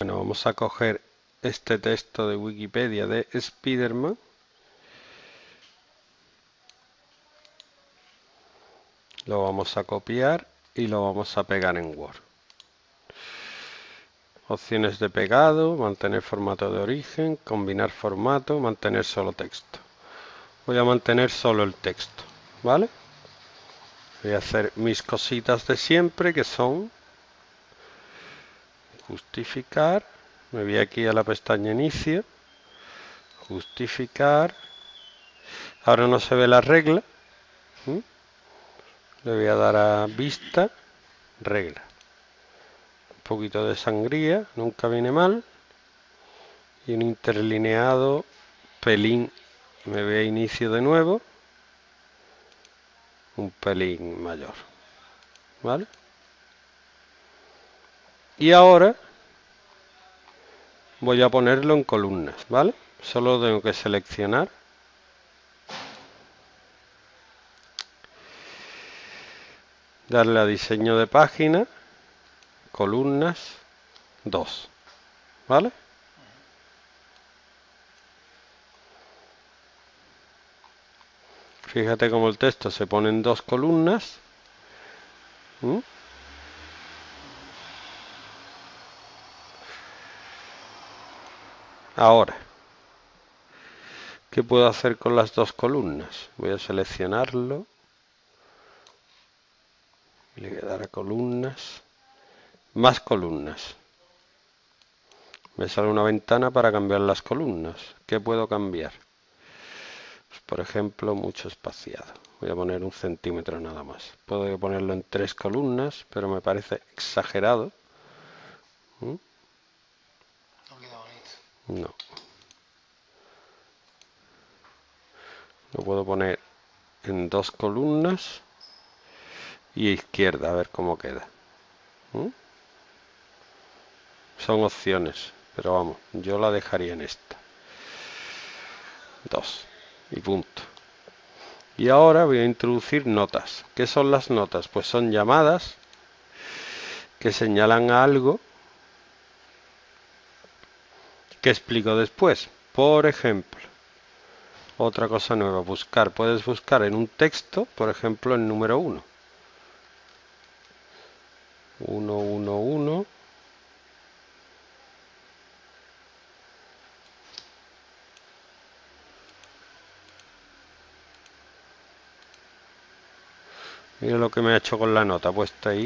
Bueno, vamos a coger este texto de Wikipedia de Spider-Man. Lo vamos a copiar y lo vamos a pegar en Word. Opciones de pegado, mantener formato de origen, combinar formato, mantener solo texto. Voy a mantener solo el texto, ¿vale? Voy a hacer mis cositas de siempre, que son justificar. Me voy aquí a la pestaña inicio, justificar. Ahora no se ve la regla. Le voy a dar a vista, regla. Un poquito de sangría, nunca viene mal. Y un interlineado, pelín. Me voy a inicio de nuevo. Un pelín mayor. ¿Vale? Y ahora voy a ponerlo en columnas, ¿vale? Solo tengo que seleccionar. Darle a diseño de página, columnas, 2, ¿vale? Fíjate cómo el texto se pone en 2 columnas. Ahora, ¿qué puedo hacer con las 2 columnas? Voy a seleccionarlo. Le voy a dar a columnas. Más columnas. Me sale una ventana para cambiar las columnas. ¿Qué puedo cambiar? Pues, por ejemplo, mucho espaciado. Voy a poner 1 centímetro nada más. Puedo ponerlo en 3 columnas, pero me parece exagerado. No queda bonito. No. Lo puedo poner en 2 columnas y izquierda, a ver cómo queda. Son opciones, pero vamos, yo la dejaría en esta. 2 y punto. Y ahora voy a introducir notas. ¿Qué son las notas? Pues son llamadas que señalan a algo que explico después. Por ejemplo, otra cosa nueva, buscar. Puedes buscar en un texto, por ejemplo, el número 1. 1, 1, 1. Mira lo que me ha hecho con la nota, puesta ahí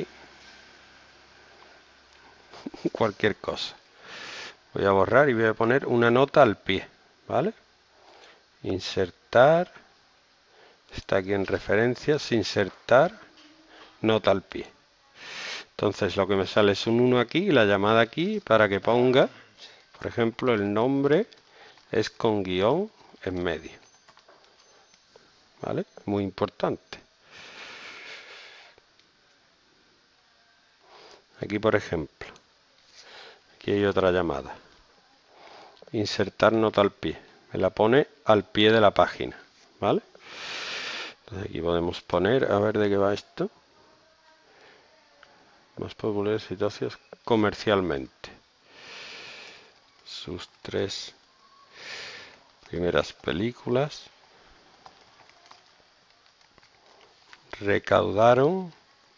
cualquier cosa. Voy a borrar y voy a poner una nota al pie, ¿vale? Insertar. Está aquí en referencias, insertar, nota al pie. Entonces lo que me sale es un 1 aquí y la llamada aquí para que ponga, por ejemplo, el nombre es con guión en medio. ¿Vale? Muy importante. Aquí, por ejemplo, aquí hay otra llamada. Insertar nota al pie. Me la pone al pie de la página. ¿Vale? Entonces aquí podemos poner, a ver de qué va esto. Más populares situaciones comercialmente. Sus 3 primeras películas recaudaron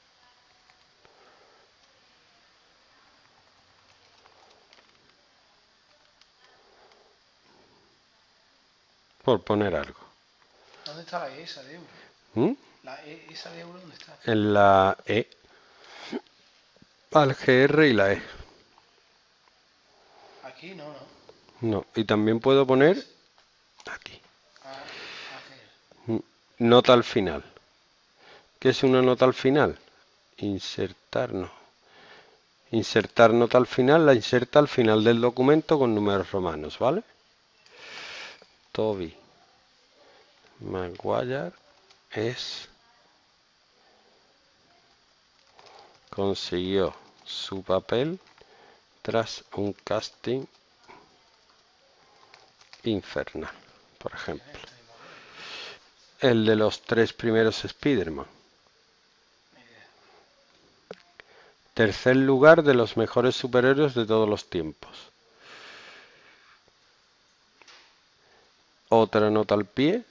por poner algo. ¿Dónde está la E esa de euro? ¿La E esa de euro dónde está? En la E, al GR y la E. Aquí no, no. No, y también puedo poner aquí. AGR. Nota al final. ¿Qué es una nota al final? Insertar, no. Insertar nota al final, la inserta al final del documento con números romanos, ¿vale? Tobey Maguire consiguió su papel tras un casting infernal, por ejemplo. El de los 3 primeros Spider-Man. Tercer lugar de los mejores superhéroes de todos los tiempos. Otra nota al pie.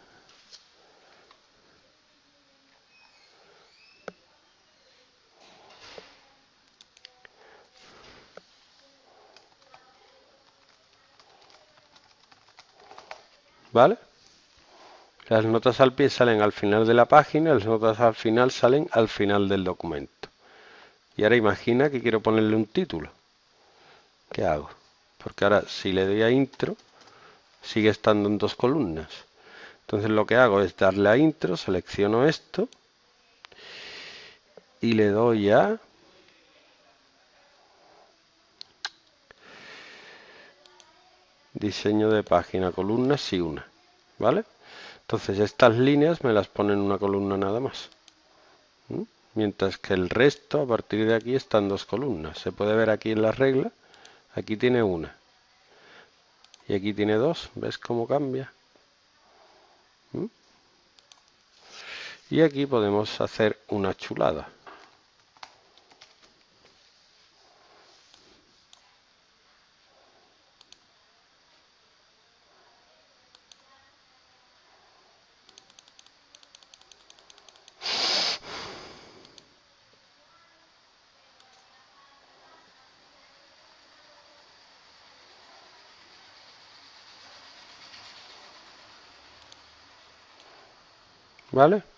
¿Vale? Las notas al pie salen al final de la página, las notas al final salen al final del documento. Y ahora imagina que quiero ponerle un título. ¿Qué hago? Porque ahora si le doy a intro, sigue estando en 2 columnas. Entonces lo que hago es darle a intro, selecciono esto y le doy a diseño de página, columnas y una. ¿Vale? Entonces estas líneas me las ponen en una columna nada más. Mientras que el resto a partir de aquí están 2 columnas. Se puede ver aquí en la regla, aquí tiene una. Y aquí tiene 2, ¿ves cómo cambia? Y aquí podemos hacer una chulada. ¿Vale?